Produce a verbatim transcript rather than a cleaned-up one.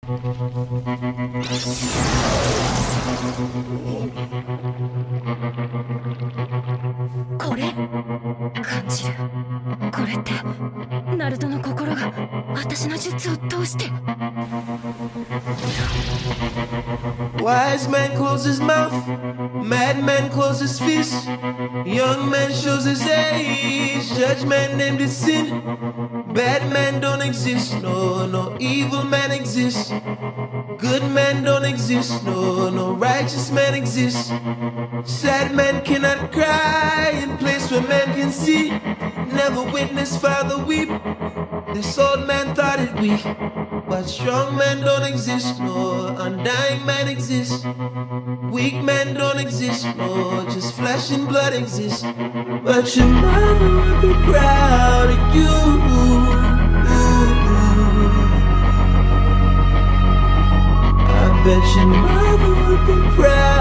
これ感じる。これってナルトの心が私の術を通して。 Wise man closes his mouth, madman closes his fist. Young man shows his age, judge man named his sin. Bad man don't exist, no, no evil man exists. Good man don't exist, no, no righteous man exists. Sad man cannot cry in place where man can see. Never witness father weep. This old man thought it weak, but strong men don't exist, no undying man exists. Weak men don't exist, no just flesh and blood exists. But your mother would be proud of you. I bet your mother would be proud.